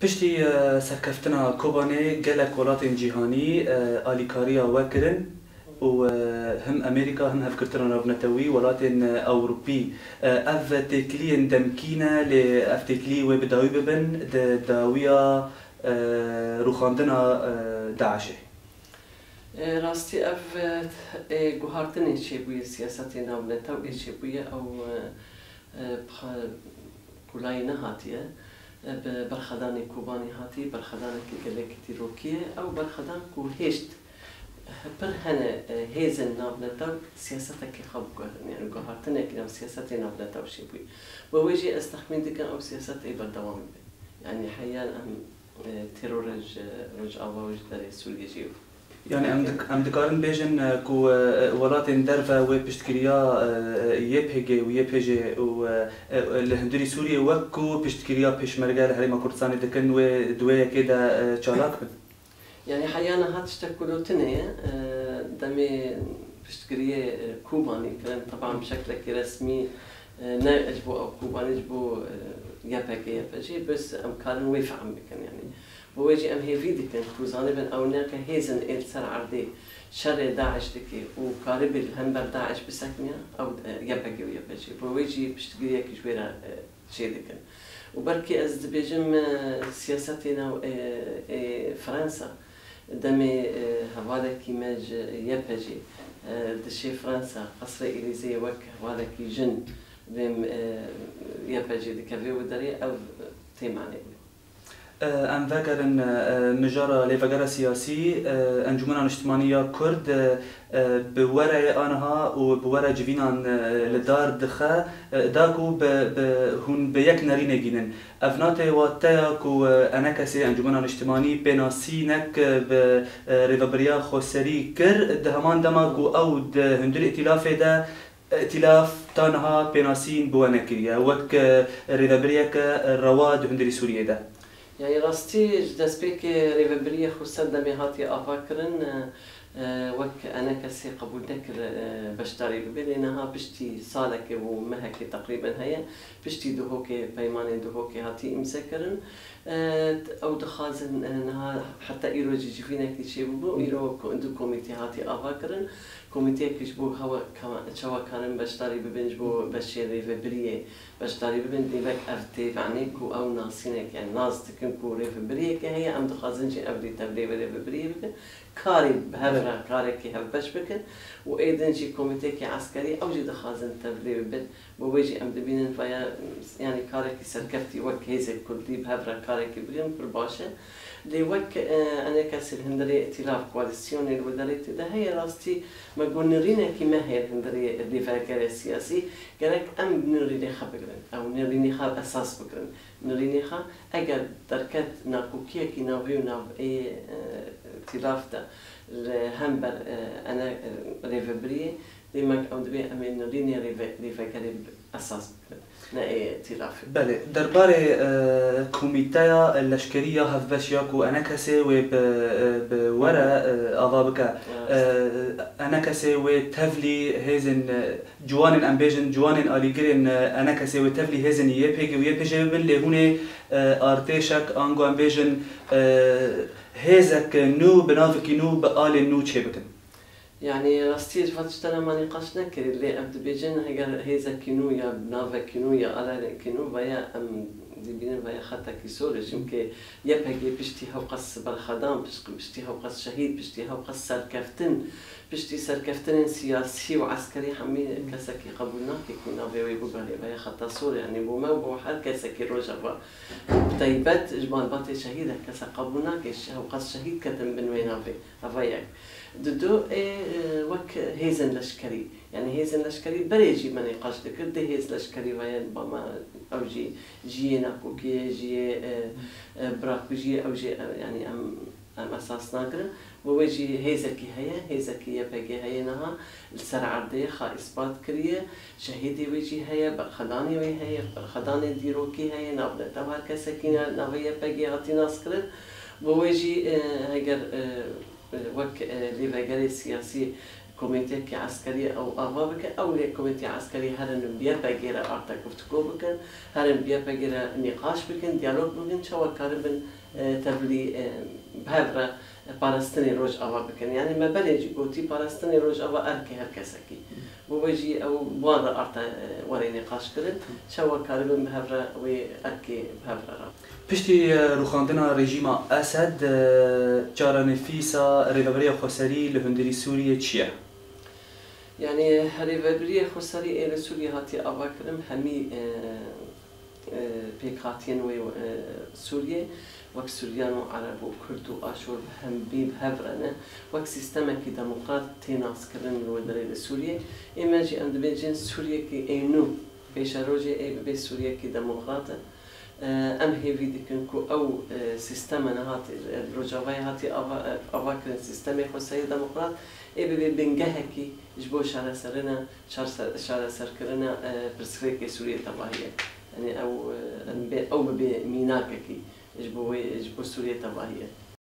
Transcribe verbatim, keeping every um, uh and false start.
پشتی سرکفتنا کوبانه گلک ولاتین جیهانی آلیکاریا وکرن و هم امریکا هم هفکرتنا نبنتوی ولاتین اوروبی اف تکلین دمکینه ل اف تکلی و بداوی ببن داویا روخاندنا داعشه. راستی اف گوهارتنی چه بوی سیاستی نبنتوی چه بوی او کلای نهاتیه. برخدان کوبانی هاتی برخدان کی گلک تیروکیه او برخدان کو هشت پر هنه هیزن نابلتا سیاست کی خب يعني گوهرتنه کی سیاست نابلتا وشي بوي ووجي استخمين دكان او سیاست ای بردوام يعني حيان ام تيرور رج رج اوج در سوريا جيو يعني ام دك ام دكارن بيجن كو ولاتن درفا و بشتكريا يبهجي ويبهجي و الهندري سوريا وكو بشتكريا بيشمرجا الهريمه كردستان دكن و دويه كده تشالاك يعني حيانا هاتشتكلو تنية دمي بشتكريا كوباني كان طبعا بشكل رسمي نا اجبو او كوباني اجبو يبهجي يبهجي بس ام كارن ويفهم بكن يعني بوجي ام هي فيدي كان كوزاني بن او ناك هيزن ال سر عردي شر داعش دكي وقارب الهمبر داعش بسكنيا او يبهجي ويبهجي بوجي بشتكريا كي جويرا شي دكن وبركي از بيجم سياستنا فرنسا دمي هوادا كي ماج يبهجي دشي فرنسا قصر إليزي وك هوادا كي جن بهم يبهجي دكافي وداري او تيماني ام فكرن مجرى لفجرة سياسي انجمن اجتماعية كرد بورا انها وبورا جبينان لدار دخا داكو هون بيك نارين جينن افناتي واتاكو انا كسي انجمن اجتماعي بناسينك بريفابريا خوسري كر دهمان دماغو او هندل ائتلاف ده ائتلاف تانها بناسين بوانكريا وك ريفابريا رواد هندري سوريا ده يعني راستي دسبيك ريفابريا خصوصا دمي هاتي افاكرن وك انا كسي قبول ذكر بشتري بينها بشتي صالك ومهك تقريبا هي بشتي دهوكي بيماني دهوكي هاتي مسكرن او دخازن انها حتى ايرو جيجي فينا كي شي بو ايرو عندو كوميتي هاتي افاكرن كوميتي كيجبو هوا كما تشوا كان بشتري ببنجبو بشي ريفابريا بشتري ببن ديبك افتي فعنيكو او ناسينك يعني ناس تكنكو ريفابريا كهي ام دخازنجي ابري تبري ريفابريا كاري بهفرة كاري كي هفبش بكن وأيضا جي كوميتي عسكري أو جي دخازن تبلي ببن وويجي أم دبينن فيا يعني كاري كي سركفتي وك هيزي كردي بهفرة كاري كي بلين برباشة لي وك أنا كاسل هندري ائتلاف كواليسيوني الوداريت ده هي راستي ما قول نرينا كي ما هي الهندري اللي فاكر السياسي قالك أم نريني خا بكرن أو نريني خا أساس بكرن نريني خا أجد دركت ناكوكيا كي نافيو ناف أي ائتلاف ده الهمبر أنا ريفابري ديما أو دبي أمين نريني ريفاكر أساس نا ائتلاف. بله درباره كوميتايا اللشكرية هفبشياكو أنا كسي وبورا أضابك أنا كسي وتفلي هزن جوان أمبيجن جوان أليجرين أنا كسي وتفلي هزن يبهج ويبهج باللي هنا أرتيشك أنجو أمبيجن هزك نو بنافك نو بقال نو تشبكن. يعني راستي فتشتنا ما نقاش نكر اللي أبد بيجن هيجر هيزا كينو يا بنافا كينو يا على كينو ويا أم دبين ويا خطا كيسورج يمكن يبهجي بيشتي هو قص بالخدام بيشتي هو قص شهيد بيشتي هو قص سركفتن بيشتي سركفتن سياسي وعسكري حمي كسكي قبلنا كيكون أبي بوجاري ويا خطا سوري يعني بوما بوحال كسكي روجا طيبات جمال باتي شهيدة كسا قبلنا كيش هو قص شهيد كتم بن وين أبي أبيك دو إيه وك هيزن لشكري يعني هيزن لشكري بريجي ما نقاش ذكر ده هيز لشكري ويا بما أو جي جي ناكوكي جي براك جي أو جي يعني أم أم أساس ناقرة ووجي هيزكي هي هيزكي يبقى هي نها السرعة عردية خا إثبات كريه شهيدي وجي هي خداني وي هي خداني ديروكي هي نابلة تبار كسكينة نابية بقى عطي ناسكرة ووجي هجر وك ليفاجري سياسي كوميتي عسكري أو أغابك أو هي كوميتي عسكري هرن بيا بجيرة أرتا كفتكو بكن هرن بيا بجيرة نقاش بكن ديالوج بكن شو كاربن تبلي بهذا بالاستيني روج أوا بكن يعني ما بلجي قوتي بالاستيني روج أوا أركي هركسكي وبيجي أو بوارا أرتا وري نقاش كرن شو كاربن بهذا وأركي بهذا پشتی روخاندنا رژیم اسد جارا نفیسا ریوبری خسری لهندری سوریه چیه؟ يعني ریوبری خسری إلى سوريا هاتي أواكرم همي بيكاتين و سوريا وك سوريان وعرب وكرد وآشور هم بيب هفرنا وك سيستما كي ديمقراط تيناس كرن الودري سوريا إما جي عند بيجين سوريا كي إينو بيش روجي أي بي سوريا كي ديمقراطة ام هي فيديكن كو او سيستما نهات الرجاوي هاتي افاكر سيستما خصوصي ديمقراط اي بي بنجهكي جبو شارع سرنا شارع سركرنا برسكريكي سوريا تباهيه يعني او او بميناكي جبو جبو سوريا تباهيه